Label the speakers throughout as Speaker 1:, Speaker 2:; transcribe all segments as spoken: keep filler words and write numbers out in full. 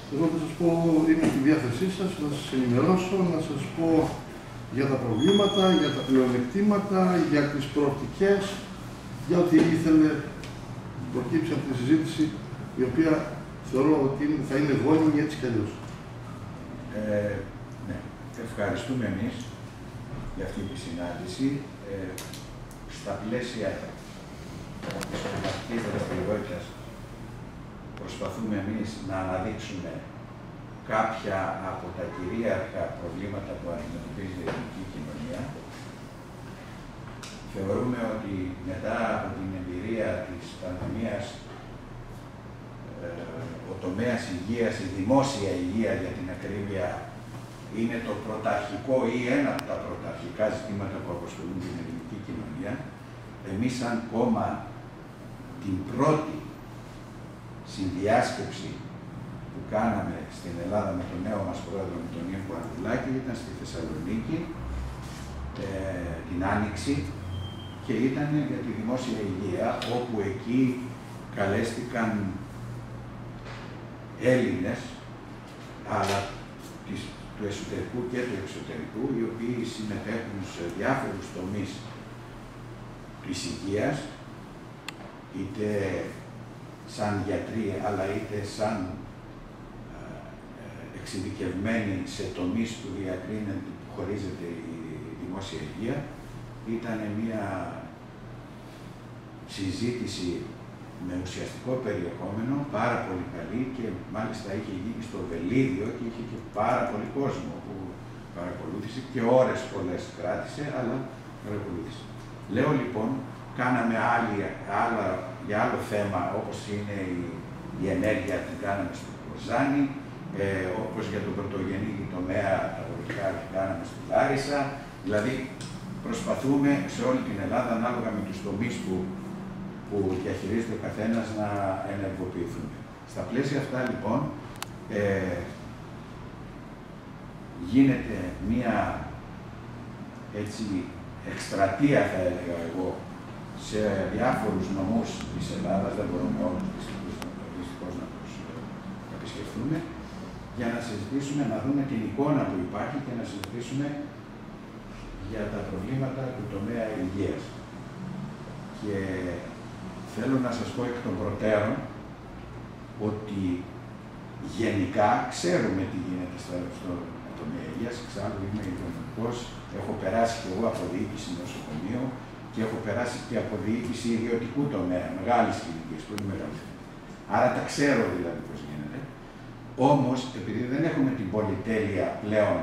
Speaker 1: Εγώ θα σας πω, είμαι στη διάθεσή σας, να σας ενημερώσω, να σας πω για τα προβλήματα, για τα πλεονεκτήματα, για τις προοπτικές, για ό,τι ήθελε προκύψει από τη συζήτηση, η οποία θεωρώ ότι θα είναι γόνιμη έτσι κι αλλιώς.
Speaker 2: Ε, ναι. Ευχαριστούμε εμείς για αυτή τη συνάντηση. Ε, στα πλαίσια της κομματικής δραστηριότητας προσπαθούμε εμείς να αναδείξουμε κάποια από τα κυρίαρχα προβλήματα που αντιμετωπίζει η ελληνική κοινωνία. Θεωρούμε ότι μετά από την εμπειρία της πανδημίας, ο τομέας υγείας, η δημόσια υγεία για την ακρίβεια, είναι το πρωταρχικό ή ένα από τα πρωταρχικά ζητήματα που απασχολούν την ελληνική κοινωνία. Εμείς σαν κόμμα την πρώτη συνδιάσκεψη που κάναμε στην Ελλάδα με τον νέο μας πρόεδρο, με τον Νίκο Ανδρουλάκη, ήταν στη Θεσσαλονίκη ε, την Άνοιξη και ήταν για τη δημόσια υγεία, όπου εκεί καλέστηκαν Έλληνες, αλλά της, του εσωτερικού και του εξωτερικού, οι οποίοι συμμετέχουν σε διάφορους τομείς της υγείας, είτε σαν γιατροί, αλλά είτε σαν εξειδικευμένοι σε τομείς που διακρίνεται, που χωρίζεται η δημόσια υγεία. Ήταν μια συζήτηση με ουσιαστικό περιεχόμενο, πάρα πολύ καλή, και μάλιστα είχε γίνει στο Βελίδιο και είχε και πάρα πολύ κόσμο που παρακολούθησε και ώρες πολλές κράτησε, αλλά παρακολούθησε. Λέω λοιπόν, κάναμε άλλη, άλλα, για άλλο θέμα, όπως είναι η, η ενέργεια, την κάναμε στο Κοζάνη, ε, όπως για τον πρωτογενή τομέα, τα αγροτικά την κάναμε στη Λάρισα. Δηλαδή, προσπαθούμε σε όλη την Ελλάδα, ανάλογα με τους τομείς που, που διαχειρίζεται ο καθένας, να ενεργοποιηθούμε. Στα πλαίσια αυτά, λοιπόν, ε, γίνεται μία έτσι εκστρατεία, θα έλεγα εγώ, σε διάφορους νομούς της Ελλάδας, δεν μπορούμε όλους δυστυχώς να τους επισκεφθούμε, για να συζητήσουμε, να δούμε την εικόνα που υπάρχει και να συζητήσουμε για τα προβλήματα του τομέα υγείας. Και θέλω να σας πω εκ των προτέρων ότι γενικά ξέρουμε τι γίνεται στο τομέα υγείας. Εξάλλου είμαι υγειονομικός, έχω περάσει και εγώ από διοίκηση νοσοκομείο και έχω περάσει και από διοίκηση ιδιωτικού τομέα, μεγάλης κλινικής, πολύ μεγάλη. Άρα τα ξέρω δηλαδή πώς γίνεται. Όμως, επειδή δεν έχουμε την πολυτέλεια πλέον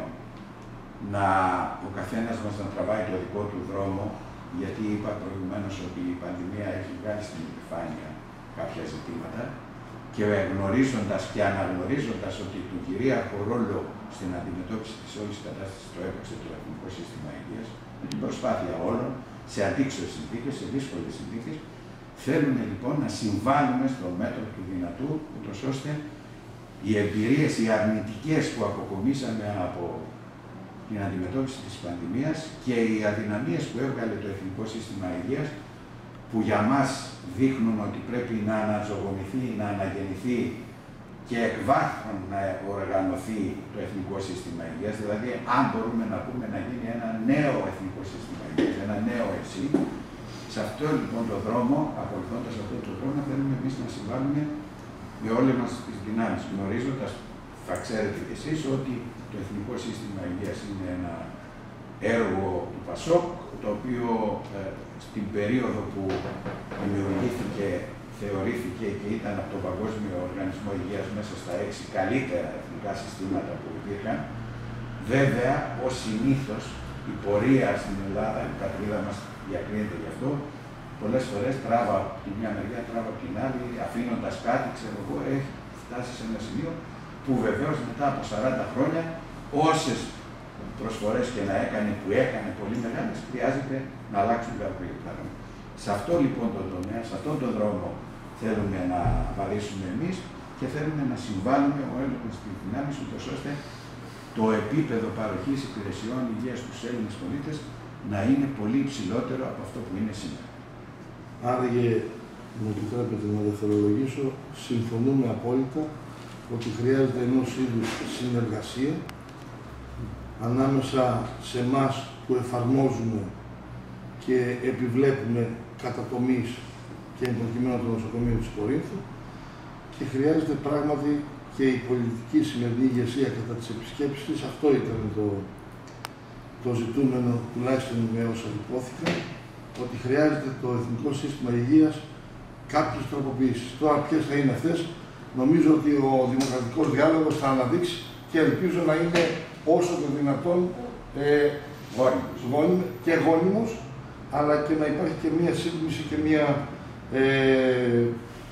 Speaker 2: να ο καθένας μας να τραβάει το δικό του δρόμο, γιατί είπα προηγουμένως ότι η πανδημία έχει βγάλει στην επιφάνεια κάποια ζητήματα, και γνωρίζοντας και αναγνωρίζοντας ότι τον κυρίαρχο ρόλο στην αντιμετώπιση της όλης κατάστασης το έπαιξε το Εθνικό Σύστημα Υγείας, με την προσπάθεια όλων, σε αντίξωες συνθήκες, σε δύσκολες συνθήκες, θέλουμε λοιπόν να συμβάλλουμε στο μέτρο του δυνατού, ούτως ώστε οι εμπειρίες, οι αρνητικές που αποκομίσαμε από την αντιμετώπιση της πανδημίας και οι αδυναμίες που έβγαλε το Εθνικό Σύστημα Υγείας, που για μας δείχνουν ότι πρέπει να αναζωογονηθεί, να αναγεννηθεί και εκ βάθρων να οργανωθεί το Εθνικό Σύστημα Υγείας, δηλαδή αν μπορούμε να πούμε να γίνει ένα νέο Εθνικό Σύστημα Υγείας, ένα νέο ΕΣΥ. Σε αυτό λοιπόν το δρόμο, ακολουθώντας αυτό το δρόμο, θέλουμε εμείς να συμβάλλουμε με όλες μας τις δυνάμεις, γνωρίζοντας, θα ξέρετε κι εσείς, ότι το Εθνικό Σύστημα Υγείας είναι ένα έργο του ΠΑΣΟΚ, το οποίο ε, στην περίοδο που δημιουργήθηκε, θεωρήθηκε και ήταν από τον Παγκόσμιο Οργανισμό Υγείας μέσα στα έξι καλύτερα εθνικά συστήματα που υπήρχαν. Βέβαια, ως συνήθως, η πορεία στην Ελλάδα, η πατρίδα μας διακρίνεται γι' αυτό, πολλές φορές τράβα από τη μια μεριά, τράβα από την άλλη, αφήνοντας κάτι, ξέρω εγώ, έχει φτάσει σε ένα σημείο που βεβαίως μετά από σαράντα χρόνια, όσες προσφορές και να έκανε, που έκανε πολύ μεγάλες, χρειάζεται να αλλάξουν κάποια πράγματα. Σε αυτό λοιπόν το τομέα, σε αυτόν τον δρόμο θέλουμε να βαδίσουμε εμείς και θέλουμε να συμβάλλουμε ο έλεγχος της δυνάμεις, ούτως ώστε το επίπεδο παροχής υπηρεσιών υγείας στους Έλληνες πολίτες να είναι πολύ υψηλότερο από αυτό που είναι σήμερα.
Speaker 1: Άρα, μου επιτρέπετε να δευτερολογήσω, συμφωνούμε απόλυτα ότι χρειάζεται ενός είδους συνεργασία ανάμεσα σε εμάς που εφαρμόζουμε και επιβλέπουμε κατά τομείς και εν προκειμένου το νοσοκομείο της Κορίνθου και χρειάζεται πράγματι και η πολιτική σημερινή ηγεσία κατά τις επισκέψεις της, αυτό ήταν το, το ζητούμενο, τουλάχιστον με όσα υπόθηκαν, ότι χρειάζεται το Εθνικό Σύστημα Υγείας κάποιες τροποποιήσεις. Τώρα ποιες θα είναι αυτές, νομίζω ότι ο δημοκρατικός διάλογος θα αναδείξει και ελπίζω να είναι όσο το δυνατόν ε, γόνιμος και γόνιμος, αλλά και να υπάρχει και μία σύγκριση και μία ε,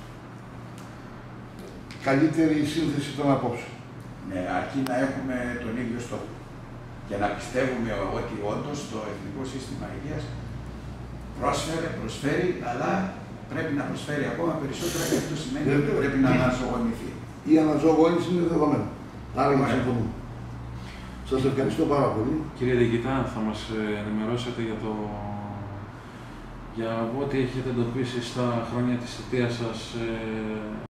Speaker 1: καλύτερη σύνθεση των απόψεων.
Speaker 2: Ναι, αρκεί να έχουμε τον ίδιο στόχο και να πιστεύουμε ότι όντως το Εθνικό Σύστημα Υγείας πρόσφερε, προσφέρει, αλλά πρέπει να προσφέρει ακόμα περισσότερα και αυτό σημαίνει
Speaker 1: ε,
Speaker 2: ότι πρέπει να αναζωογονηθεί.
Speaker 1: Η αναζωογόνηση είναι δεδομένη. Άρα να συμφωνούμε. Σας ευχαριστώ πάρα πολύ.
Speaker 3: Κύριε Διοικητά, θα μας ενημερώσετε για το για ό,τι έχετε εντοπίσει στα χρόνια της θητείας σας